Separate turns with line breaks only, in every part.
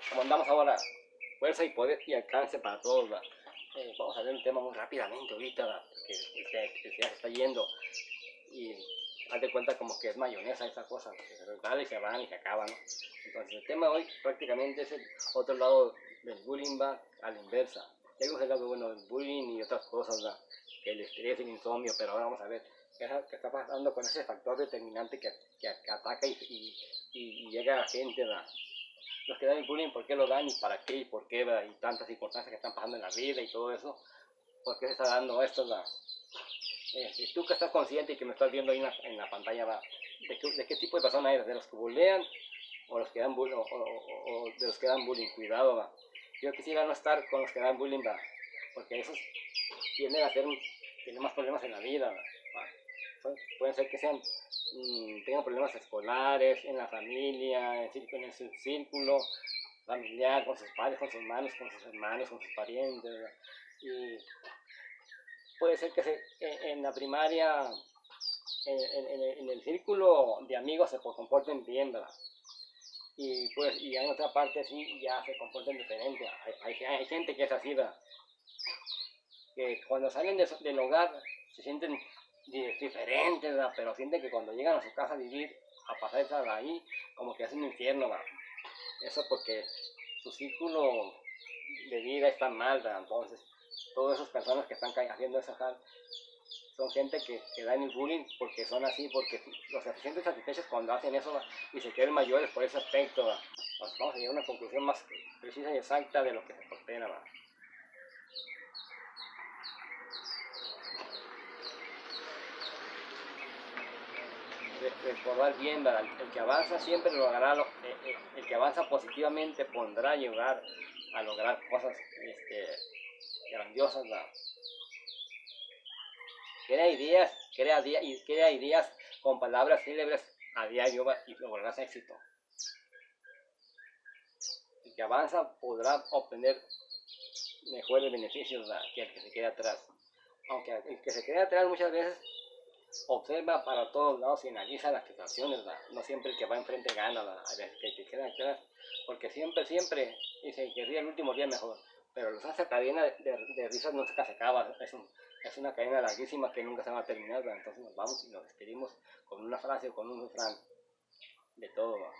como andamos ahora, fuerza y poder y alcance para todos, ¿va? Vamos a ver un tema muy rápidamente ahorita, ¿va? Que ya se está yendo y haz de cuenta como que es mayonesa esa cosa, que se resbala y se van y se acaba, ¿no? Entonces el tema de hoy prácticamente es el otro lado del bullying, va a la inversa. Ya vimos el lado bueno del bullying y otras cosas, ¿va? Que el estrés, el insomnio, pero ahora vamos a ver qué está pasando con ese factor determinante que ataca y llega a la gente, ¿va? Los que dan el bullying, ¿por qué lo dan y para qué y por qué, ¿va? Y tantas circunstancias que están pasando en la vida y todo eso, ¿por qué se está dando esto, ¿va? Si tú que estás consciente y que me estás viendo ahí en la pantalla, ¿va? De qué tipo de persona eres? ¿De los que bullean o, los que dan o de los que dan bullying? Cuidado, ¿va? Yo quisiera no estar con los que dan bullying, ¿va? Porque esos tienden a tener más problemas en la vida, ¿va? Pueden ser que tengan problemas escolares, en la familia, en su círculo familiar, con sus padres, con sus hermanos, con sus parientes, ¿verdad? Y puede ser que en la primaria, en el círculo de amigos se comporten bien, ¿verdad? Y pues y en otra parte sí ya se comporten diferente. Hay gente que es así, ¿verdad? Que cuando salen del hogar se sienten diferentes, ¿verdad? Pero sienten que cuando llegan a su casa a vivir, a pasar esa ahí, como que es un infierno, ¿verdad? Eso porque su círculo de vida está mal, ¿verdad? Entonces, todas esas personas que están haciendo esa son gente que dan el bullying porque son así, porque los se sienten satisfechos cuando hacen eso, ¿va? Y se creen mayores por ese aspecto, ¿va? Pues vamos a llegar a una conclusión más precisa y exacta de lo que se prospera, ¿va? Recordar bien, ¿verdad? El que avanza siempre logrará, el que avanza positivamente pondrá a llegar a lograr cosas grandiosas, ¿verdad? Crea ideas con palabras célebres a diario, ¿va? Y lograrás éxito. El que avanza podrá obtener mejores beneficios, ¿va? Que el que se quede atrás. Aunque el que se quede atrás muchas veces observa para todos lados y analiza las situaciones, ¿va? No siempre el que va enfrente gana, ¿va? A veces que el que queda atrás, porque siempre dice que ríe el último día mejor, pero esa cadena de risas nunca se acaba, es una cadena larguísima que nunca se va a terminar, ¿va? Entonces nos vamos y nos despedimos con una frase o con un refrán de todo, ¿va?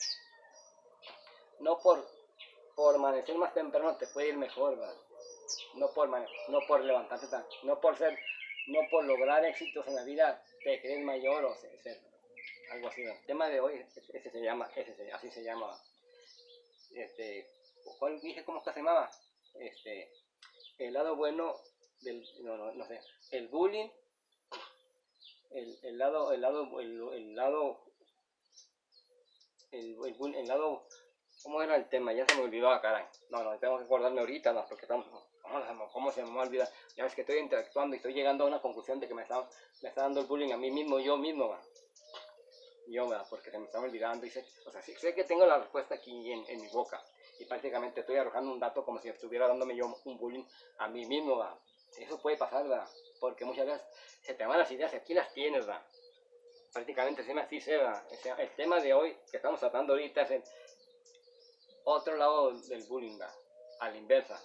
No por amanecer más temprano te puede ir mejor, ¿va? No por levantarte no por lograr éxitos en la vida te crees mayor o ser algo así, ¿no? El tema de hoy, así se llama, este, ¿cuál dije cómo se llamaba? Este, el lado bueno no sé, el bullying, el lado, el lado, ¿cómo era el tema? Ya se me olvidó, caray. No, tengo que acordarme ahorita, no, porque estamos, ¿cómo se me olvida? Ya ves que estoy interactuando y estoy llegando a una conclusión de que me está dando el bullying a mí mismo, yo mismo, ¿va? Porque se me está olvidando, o sea, sé que tengo la respuesta aquí en mi boca, y prácticamente estoy arrojando un dato como si estuviera dándome yo un bullying a mí mismo, ¿va? Eso puede pasar, ¿va? Porque muchas veces se te van las ideas y aquí las tienes, ¿va? Prácticamente se me así se va. El tema de hoy que estamos tratando ahorita es el otro lado del bullying, ¿va? A la inversa.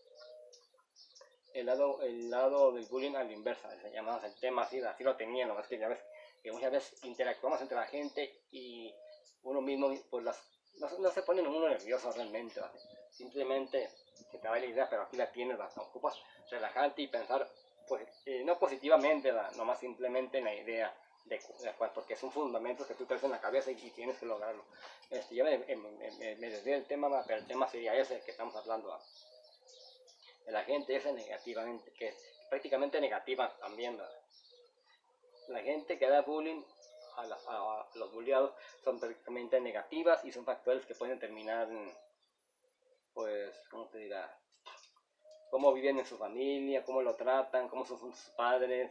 El lado del bullying a la inversa, se llamaba el tema así lo tenía, nomás que ya ves que muchas veces interactuamos entre la gente y uno mismo, pues no se pone uno nervioso realmente, ¿va? Simplemente se te va la idea, pero aquí la tienes, ¿va? Ocupas relajarte y pensar, pues, no positivamente, ¿va? Nomás simplemente en la idea, porque son fundamentos que tú traes en la cabeza y tienes que lograrlo. Ya me desvié del tema, ¿va? Pero el tema sería ese que estamos hablando, ¿va? De la gente esa negativamente, que es prácticamente negativa también, ¿verdad? La gente que da bullying a los bulliados son prácticamente negativas y son factores que pueden determinar, pues, ¿cómo te dirá? Cómo viven en su familia, cómo lo tratan, cómo son sus padres.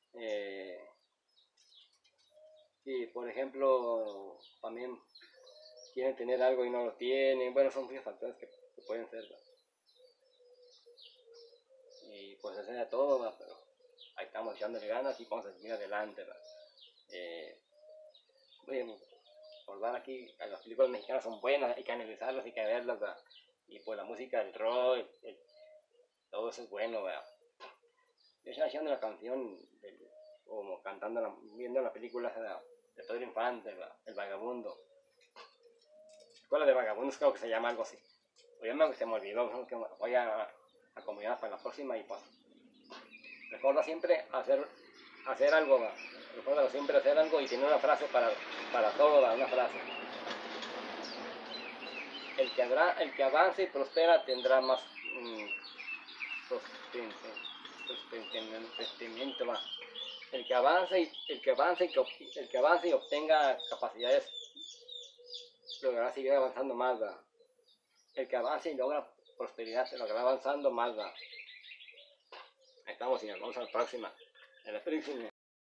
Y, por ejemplo, también quieren tener algo y no lo tienen. Bueno, son muchos factores que pueden ser, ¿verdad? Y pues eso era todo, ¿verdad? Pero ahí estamos echándole ganas y vamos a seguir adelante, ¿verdad? Bien, recordar aquí, las películas mexicanas son buenas, hay que analizarlas, hay que verlas, ¿verdad? Y pues la música, el rock, todo eso es bueno, ¿verdad? Yo estaba haciendo la canción, como cantando, viendo la película de Pedro Infante, ¿verdad? El Vagabundo. Escuela de Vagabundos creo que se llama algo así. Pues ya se me olvidó, ¿no? Que voy a combinar para la próxima y pues recuerda siempre hacer algo, ¿verdad? Recuerda siempre hacer algo y tener una frase para todo, ¿verdad? Una frase. El que avance y prospera tendrá más sostenimiento, ¿verdad? El que avance y obtenga capacidades logrará seguir avanzando más, ¿verdad? El que avance y logra prosperidad se logrará avanzando más, ¿verdad? Ahí estamos y nos vemos a la próxima. En la próxima.